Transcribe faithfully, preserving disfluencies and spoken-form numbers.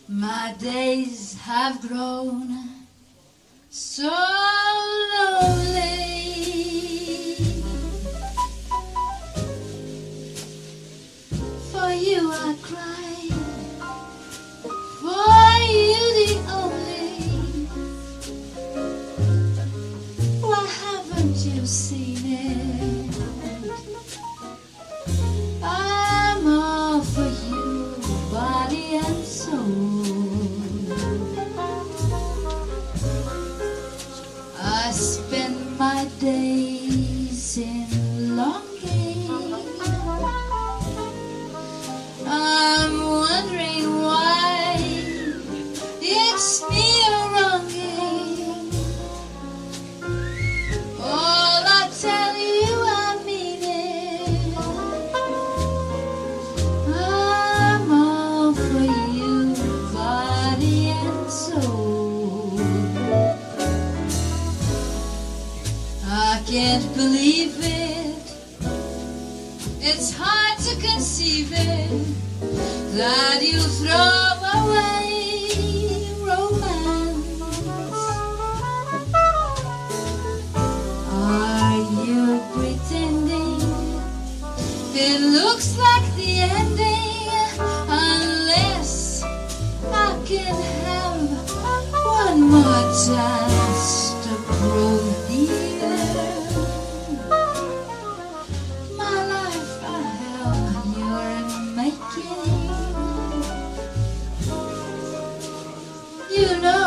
My days have grown so lonely. For you I cry, for you the only. Why haven't you seen it? I'm all for you, body and soul. I spend my days in longing. I'm wondering why it's me you're wronging. All I tell you I mean it. I'm all for you, body and soul. I can't believe it, it's hard to conceive it, that you throw away romance. Are you pretending it looks like the ending? Unless I can have one more chance to prove the you know